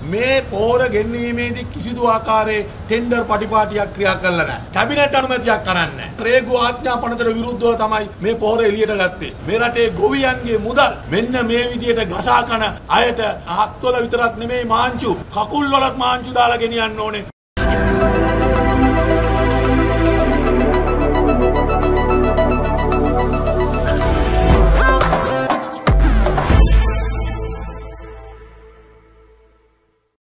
මේ පෝර ගෙන්වීමේදී කිසිදු ආකාරයේ ටෙන්ඩර් පටිපාටියක් ක්‍රියා කළා නැහැ. කැබිනට් අනුමැතියක් කරන්නේ නැහැ. රේගු ආඥාපනතට විරුද්ධව තමයි මේ පෝර එළියට ගත්තේ. මේ රටේ ගොවියන්ගේ මුදල් මෙන්න මේ විදියට ගසා කන අයට අත්වල විතරක් නෙමෙයි මාංචු කකුල් වලත් මාංචු දාලා ගෙනියන්න ඕනේ.